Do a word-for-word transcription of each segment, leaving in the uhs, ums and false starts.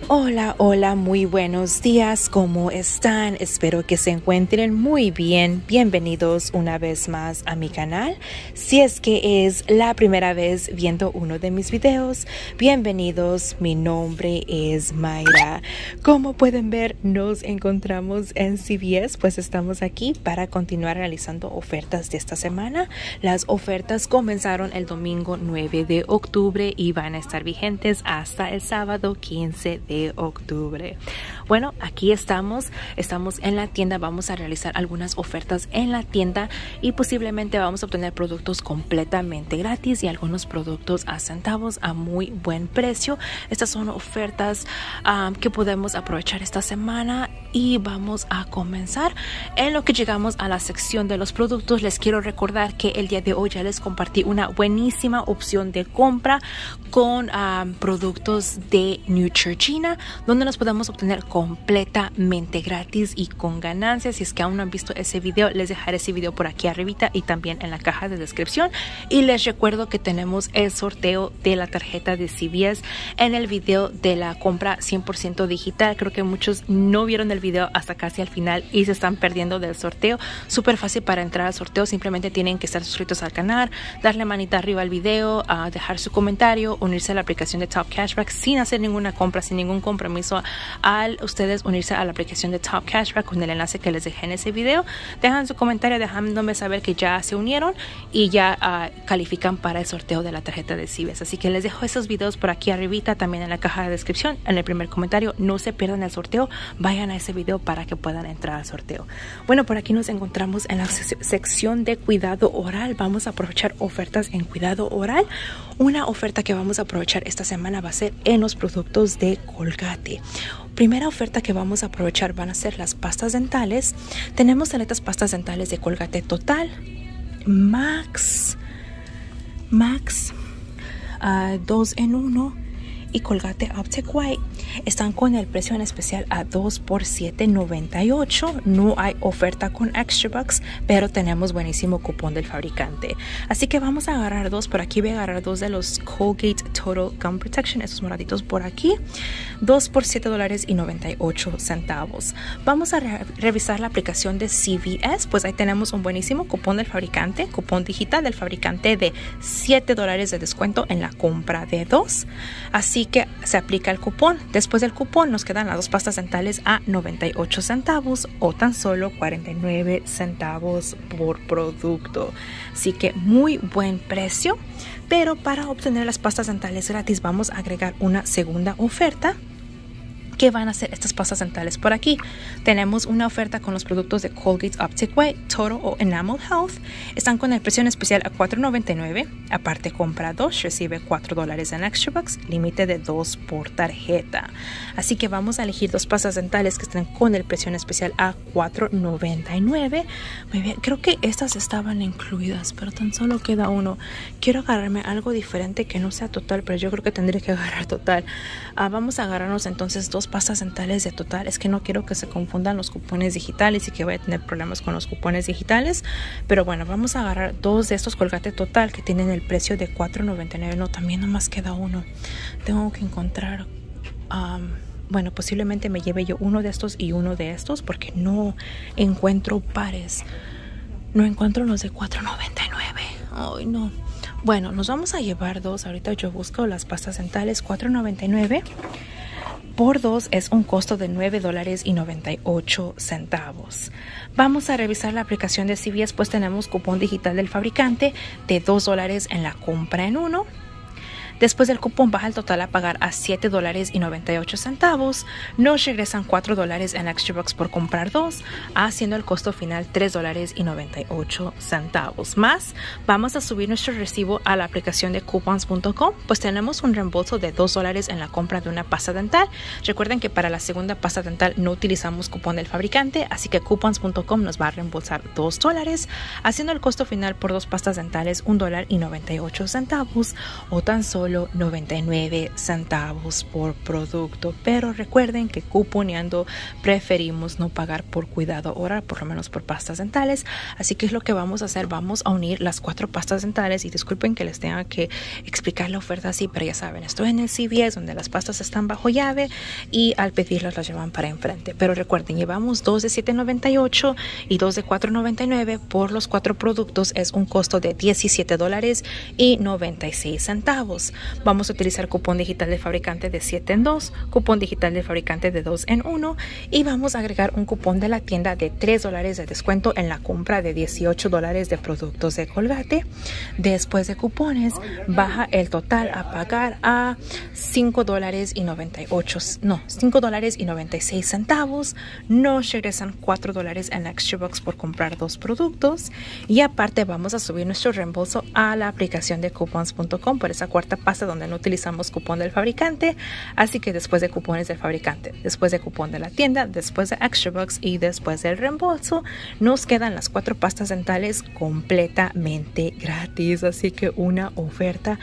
Hola, hola, muy buenos días, ¿cómo están? Espero que se encuentren muy bien. Bienvenidos una vez más a mi canal. Si es que es la primera vez viendo uno de mis videos, bienvenidos. Mi nombre es Mayra. Como pueden ver, nos encontramos en C V S, pues estamos aquí para continuar realizando ofertas de esta semana. Las ofertas comenzaron el domingo nueve de octubre y van a estar vigentes hasta el sábado quince de octubre. Bueno, aquí estamos, estamos en la tienda, vamos a realizar algunas ofertas en la tienda y posiblemente vamos a obtener productos completamente gratis y algunos productos a centavos a muy buen precio. Estas son ofertas um, que podemos aprovechar esta semana y vamos a comenzar. En lo que llegamos a la sección de los productos, les quiero recordar que el día de hoy ya les compartí una buenísima opción de compra con um, productos de Neutrogena, donde nos podemos obtener completamente gratis y con ganancias. Si es que aún no han visto ese video, les dejaré ese video por aquí arribita y también en la caja de descripción. Y les recuerdo que tenemos el sorteo de la tarjeta de C V S en el video de la compra cien por ciento digital. Creo que muchos no vieron el video hasta casi al final y se están perdiendo del sorteo. Súper fácil para entrar al sorteo, simplemente tienen que estar suscritos al canal, darle manita arriba al video, uh, dejar su comentario, unirse a la aplicación de Top Cashback sin hacer ninguna compra, sin ningún compromiso. Al ustedes unirse a la aplicación de Top Cashback con el enlace que les dejé en ese video, dejan su comentario dejándome saber que ya se unieron y ya uh, califican para el sorteo de la tarjeta de C V S. Así que les dejo esos videos por aquí arribita, también en la caja de descripción, en el primer comentario. No se pierdan el sorteo, vayan a ese video para que puedan entrar al sorteo. Bueno, por aquí nos encontramos en la sección de cuidado oral. Vamos a aprovechar ofertas en cuidado oral. Una oferta que vamos a aprovechar esta semana va a ser en los productos de Colgate. Primera oferta que vamos a aprovechar van a ser las pastas dentales. Tenemos estas pastas dentales de Colgate Total, Max, Max, uh, dos en uno y Colgate Optic White. Están con el precio en especial a dos por siete noventa y ocho. No hay oferta con Extra Bucks, pero tenemos buenísimo cupón del fabricante. Así que vamos a agarrar dos. Por aquí voy a agarrar dos de los Colgate Total Gum Protection, esos moraditos por aquí. Dos por siete dólares y noventa y ocho centavos. Vamos a re revisar la aplicación de C V S, pues ahí tenemos un buenísimo cupón del fabricante, cupón digital del fabricante de siete dólares de descuento en la compra de dos. Así que se aplica el cupón. Después del cupón nos quedan las dos pastas dentales a noventa y ocho centavos o tan solo cuarenta y nueve centavos por producto. Así que muy buen precio. Pero para obtener las pastas dentales gratis vamos a agregar una segunda oferta. ¿Qué van a hacer estas pastas dentales por aquí? Tenemos una oferta con los productos de Colgate Optic White, Total o Enamel Health. Están con el precio en especial a cuatro noventa y nueve. Aparte, compra dos, recibe cuatro dólares en Extra Bucks, límite de dos por tarjeta. Así que vamos a elegir dos pastas dentales que estén con el precio en especial a cuatro noventa y nueve. Muy bien, creo que estas estaban incluidas, pero tan solo queda uno. Quiero agarrarme algo diferente que no sea Total, pero yo creo que tendré que agarrar Total. Uh, vamos a agarrarnos entonces dos pastas dentales de Total. Es que no quiero que se confundan los cupones digitales y que vaya a tener problemas con los cupones digitales, pero bueno, vamos a agarrar dos de estos Colgate Total que tienen el precio de cuatro noventa y nueve. No, también nomás queda uno. Tengo que encontrar um, bueno, posiblemente me lleve yo uno de estos y uno de estos porque no encuentro pares, no encuentro los de cuatro noventa y nueve. Ay, no. Bueno, nos vamos a llevar dos. Ahorita yo busco las pastas dentales. Cuatro noventa y nueve por dos es un costo de nueve dólares y noventa y ocho centavos. Vamos a revisar la aplicación de C V S, pues tenemos cupón digital del fabricante de dos dólares en la compra en uno. Después del cupón baja el total a pagar a siete dólares y noventa y ocho centavos. Nos regresan cuatro dólares en Extra Bucks por comprar dos, haciendo el costo final tres dólares y noventa y ocho centavos. Más, vamos a subir nuestro recibo a la aplicación de coupons punto com, pues tenemos un reembolso de dos dólares en la compra de una pasta dental. Recuerden que para la segunda pasta dental no utilizamos cupón del fabricante, así que coupons punto com nos va a reembolsar dos dólares, haciendo el costo final por dos pastas dentales un dólar y noventa y ocho centavos o tan solo solo noventa y nueve centavos por producto. Pero recuerden que cuponeando preferimos no pagar por cuidado oral, por lo menos por pastas dentales. Así que es lo que vamos a hacer. Vamos a unir las cuatro pastas dentales y disculpen que les tenga que explicar la oferta así, pero ya saben, estoy en el C V S donde las pastas están bajo llave y al pedirlas las llevan para enfrente. Pero recuerden, llevamos dos de siete noventa y ocho y dos de cuatro noventa y nueve por los cuatro productos. Es un costo de diecisiete dólares y noventa y seis centavos. Vamos a utilizar cupón digital de fabricante de siete en dos, cupón digital de fabricante de dos en uno y vamos a agregar un cupón de la tienda de tres dólares de descuento en la compra de dieciocho dólares de productos de Colgate. Después de cupones baja el total a pagar a cinco dólares y noventa y ocho, no, cinco dólares y noventa y seis centavos. Nos regresan cuatro dólares en Extra Bucks por comprar dos productos y aparte vamos a subir nuestro reembolso a la aplicación de coupons punto com por esa cuarta pasta donde no utilizamos cupón del fabricante. Así que después de cupones del fabricante, después de cupón de la tienda, después de Extra Bucks y después del reembolso, nos quedan las cuatro pastas dentales completamente gratis. Así que una oferta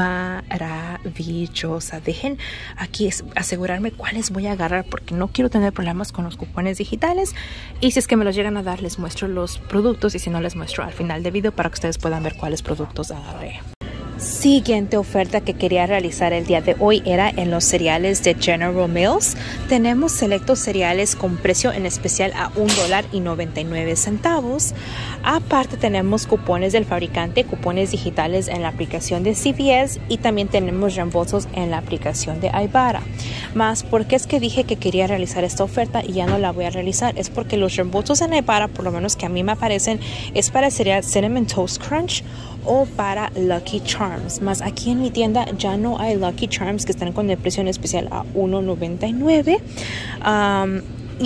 maravillosa. Dejen aquí asegurarme cuáles voy a agarrar porque no quiero tener problemas con los cupones digitales, y si es que me los llegan a dar les muestro los productos y si no les muestro al final del video para que ustedes puedan ver cuáles productos agarré. Siguiente oferta que quería realizar el día de hoy era en los cereales de General Mills. Tenemos selectos cereales con precio en especial a un dólar y noventa y nueve centavos. Aparte tenemos cupones del fabricante, cupones digitales en la aplicación de C V S y también tenemos reembolsos en la aplicación de Ibarra. Más, ¿por qué es que dije que quería realizar esta oferta y ya no la voy a realizar? Es porque los reembolsos en Ibarra, por lo menos que a mí me aparecen, es para el cereal Cinnamon Toast Crunch o para Lucky Charms. Más aquí en mi tienda ya no hay Lucky Charms que están con el precio en especial a uno noventa y nueve. Um,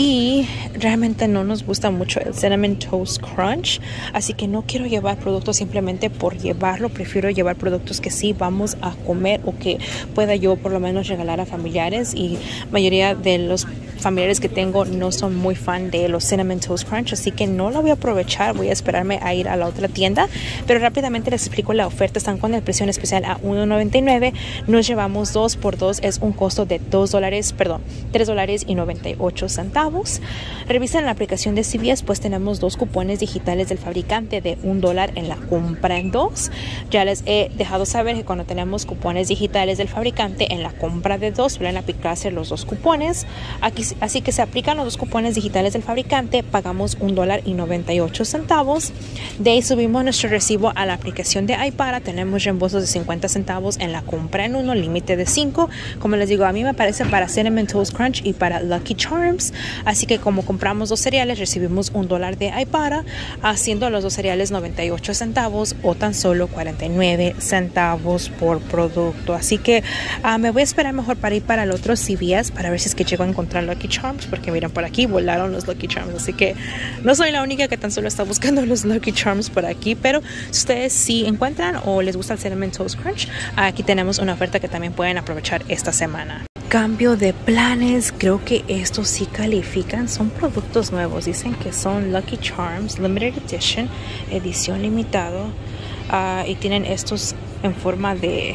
y realmente no nos gusta mucho el Cinnamon Toast Crunch, así que no quiero llevar productos simplemente por llevarlo. Prefiero llevar productos que sí vamos a comer o que pueda yo por lo menos regalar a familiares, y mayoría de los familiares que tengo no son muy fan de los Cinnamon Toast Crunch, así que no la voy a aprovechar. Voy a esperarme a ir a la otra tienda, pero rápidamente les explico la oferta. Están con el precio en especial a uno noventa y nueve. Nos llevamos dos por dos, es un costo de dos dólares, perdón, tres dólares y noventa y ocho centavos. Revisen la aplicación de C V S, pues tenemos dos cupones digitales del fabricante de un dólar en la compra en dos. Ya les he dejado saber que cuando tenemos cupones digitales del fabricante en la compra de dos suelen aplicarse los dos cupones. Aquí, así que se aplican los dos cupones digitales del fabricante, pagamos un dólar y noventa y ocho centavos. De ahí subimos nuestro recibo a la aplicación de Ibarra. Tenemos reembolsos de cincuenta centavos en la compra en uno, límite de cinco. Como les digo, a mí me aparece para Cinnamon Toast Crunch y para Lucky Charms. Así que como compramos dos cereales, recibimos un dólar de Ibarra, haciendo los dos cereales noventa y ocho centavos o tan solo cuarenta y nueve centavos por producto. Así que uh, me voy a esperar mejor para ir para el otro C V S para ver si es que llego a encontrar Lucky Charms, porque miren, por aquí volaron los Lucky Charms. Así que no soy la única que tan solo está buscando los Lucky Charms por aquí, pero si ustedes sí encuentran o les gusta el Cinnamon Toast Crunch, aquí tenemos una oferta que también pueden aprovechar esta semana. Cambio de planes, creo que estos sí califican, son productos nuevos, dicen que son Lucky Charms Limited Edition, edición limitado, uh, y tienen estos en forma de,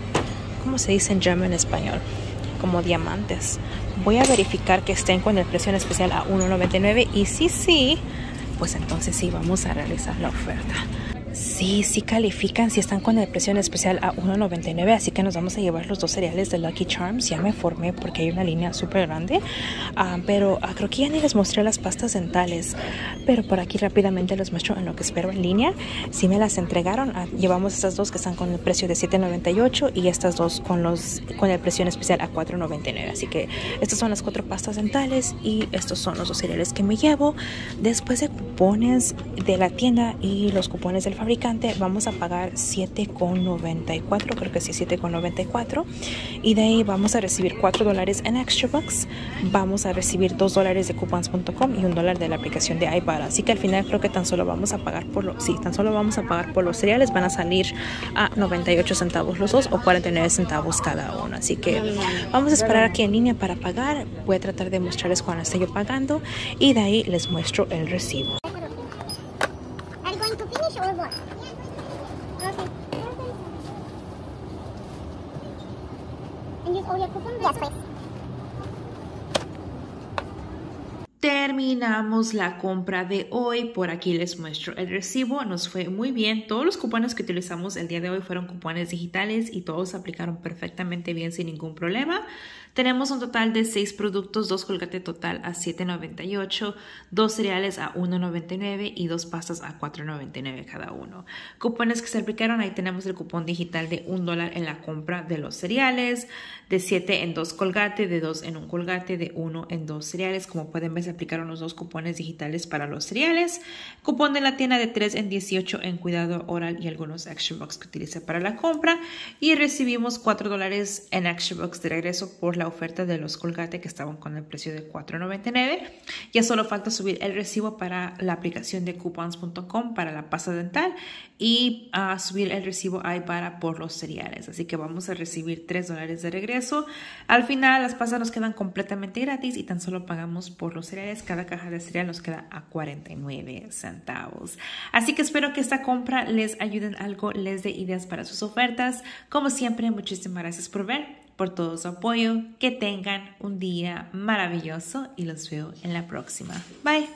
¿cómo se dice en gem en español? Como diamantes. Voy a verificar que estén con el precio en especial a uno noventa y nueve, y si sí, pues entonces sí vamos a realizar la oferta. Sí, sí califican, sí están con el precio en especial a uno noventa y nueve, así que nos vamos a llevar los dos cereales de Lucky Charms. Ya me formé porque hay una línea súper grande, uh, pero uh, creo que ya ni les mostré las pastas dentales, pero por aquí rápidamente les muestro en lo que espero en línea. Sí me las entregaron, uh, llevamos estas dos que están con el precio de siete noventa y ocho y estas dos con, los, con el precio en especial a cuatro noventa y nueve, así que estas son las cuatro pastas dentales y estos son los dos cereales que me llevo. Después de cupones de la tienda y los cupones del fabricante, vamos a pagar siete con noventa y cuatro, creo que sí, siete con noventa y cuatro, y de ahí vamos a recibir cuatro dólares en Extra Bucks, vamos a recibir dos dólares de coupons punto com y un dólar de la aplicación de Ibarra. Así que al final creo que tan solo vamos a pagar por los, sí, tan solo vamos a pagar por los cereales, van a salir a noventa y ocho centavos los dos o cuarenta y nueve centavos cada uno. Así que vamos a esperar aquí en línea para pagar. Voy a tratar de mostrarles cuando esté yo pagando y de ahí les muestro el recibo. Terminamos la compra de hoy. Por aquí les muestro el recibo. Nos fue muy bien. Todos los cupones que utilizamos el día de hoy fueron cupones digitales y todos se aplicaron perfectamente bien sin ningún problema. Tenemos un total de seis productos, dos Colgate total a siete noventa y ocho, dos cereales a uno noventa y nueve y dos pastas a cuatro noventa y nueve cada uno. Cupones que se aplicaron, ahí tenemos el cupón digital de un dólar en la compra de los cereales, de siete en dos Colgate, de dos en un Colgate, de uno en dos cereales. Como pueden ver, se aplicaron los dos cupones digitales para los cereales. Cupón de la tienda de tres en dieciocho en cuidado oral y algunos Extra Bucks que utilicé para la compra. Y recibimos cuatro dólares en Extra Bucks de regreso por la oferta de los Colgate que estaban con el precio de cuatro noventa y nueve. Ya solo falta subir el recibo para la aplicación de coupons punto com para la pasta dental y uh, subir el recibo ahí para por los cereales. Así que vamos a recibir tres dólares de regreso. Al final las pastas nos quedan completamente gratis y tan solo pagamos por los cereales. Cada caja de cereal nos queda a cuarenta y nueve centavos. Así que espero que esta compra les ayude en algo, les dé ideas para sus ofertas. Como siempre, muchísimas gracias por ver, por todo su apoyo. Que tengan un día maravilloso y los veo en la próxima. Bye.